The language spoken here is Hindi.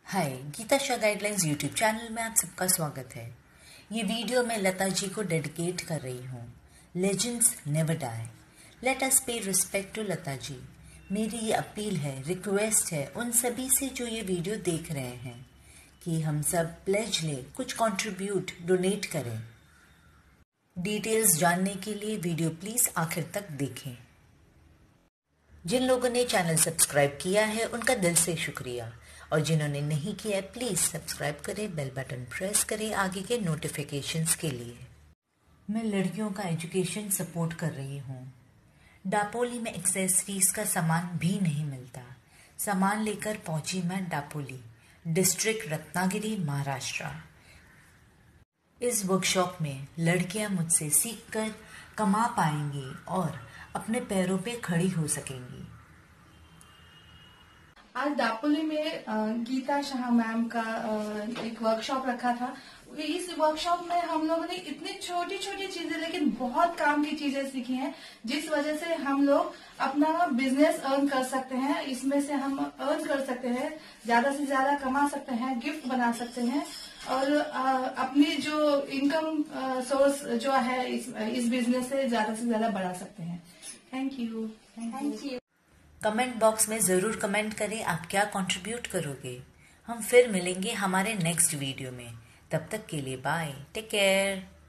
हाय, Geeta Shah guidelines YouTube channel में आप सबका स्वागत है। ये वीडियो मैं लता जी को डेडिकेट कर रही हूँ। Legends never die, let us pay respect to Lata ji. मेरी ये अपील है, रिक्वेस्ट है उन सभी से जो ये वीडियो देख रहे हैं कि हम सब प्लेज लें, कुछ कंट्रीब्यूट, डोनेट करें। डिटेल्स जानने के लिए वीडियो प्लीज आखिर तक देखें। जिन लोगों ने चैनल सब्सक्राइब किया है उनका दिल से शुक्रिया, और जिन्होंने नहीं किया है प्लीज़ सब्सक्राइब करें, बेल बटन प्रेस करें आगे के नोटिफिकेशंस के लिए। मैं लड़कियों का एजुकेशन सपोर्ट कर रही हूँ। डापोली में एक्सेसरीज का सामान भी नहीं मिलता। सामान लेकर पहुंची मैं डापोली, डिस्ट्रिक्ट रत्नागिरी, महाराष्ट्र। इस वर्कशॉप में लड़कियां मुझसे सीखकर कमा पाएंगी और अपने पैरों पे खड़ी हो सकेंगी। आज दापोली में गीता शाह मैम का एक वर्कशॉप रखा था। इस वर्कशॉप में हम लोगों ने इतनी छोटी छोटी चीजें लेकिन बहुत काम की चीजें सीखी हैं, जिस वजह से हम लोग अपना बिजनेस अर्न कर सकते हैं। इसमें से हम अर्न कर सकते हैं, ज्यादा से ज्यादा कमा सकते हैं, गिफ्ट बना सकते हैं और अपनी जो इनकम सोर्स जो है इस बिजनेस से ज्यादा बढ़ा सकते हैं। Thank you. कमेंट बॉक्स में ज़रूर कमेंट करें आप क्या कंट्रीब्यूट करोगे। हम फिर मिलेंगे हमारे नेक्स्ट वीडियो में। तब तक के लिए बाय, टेक केयर।